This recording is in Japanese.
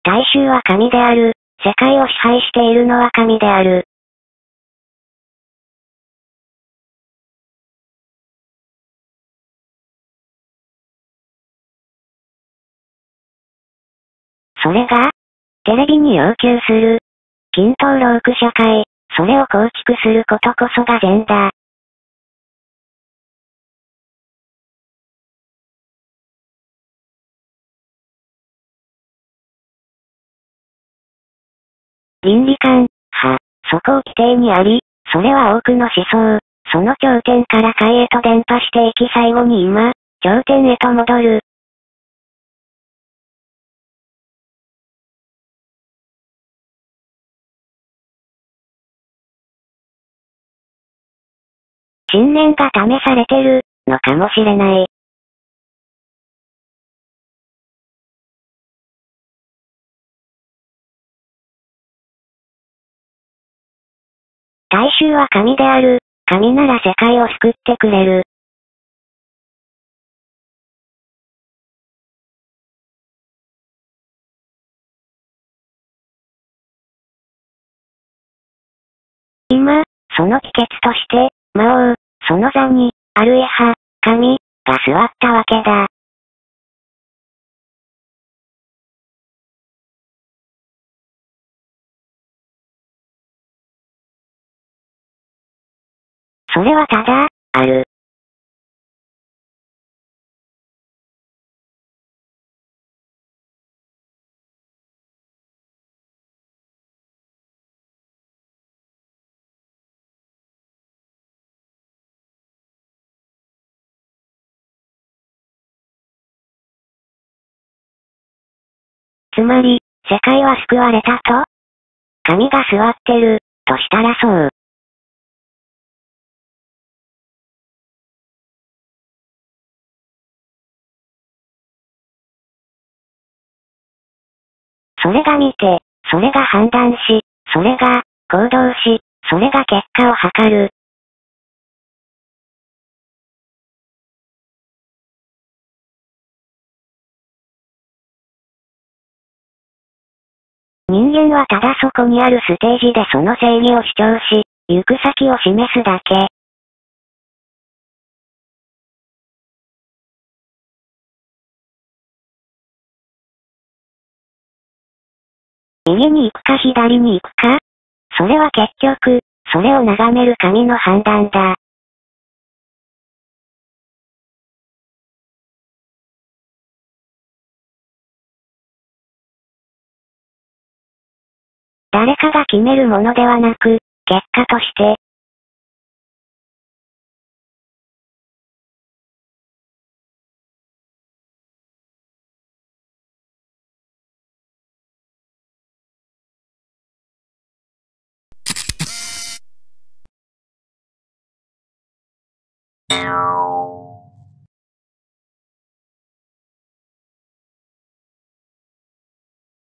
大衆は神である。世界を支配しているのは神である。それが、テレビに要求する、均等労苦社会、それを構築することこそが善だ。倫理観、そこを規定にあり、それは多くの思想、その頂点から下へと伝播していき最後に今、頂点へと戻る。信念が試されてる、のかもしれない。大衆は神である。神なら世界を救ってくれる。今、その帰結として、魔王、その座に、アルエハ、神、が座ったわけだ。それはただ、ある。つまり、世界は救われたと？神が座ってる、としたらそう。それが見て、それが判断し、それが、行動し、それが結果を図る。人間はただそこにあるステージでその正義を主張し、行く先を示すだけ。右に行くか左に行くか？それは結局、それを眺める神の判断だ。誰かが決めるものではなく、結果として、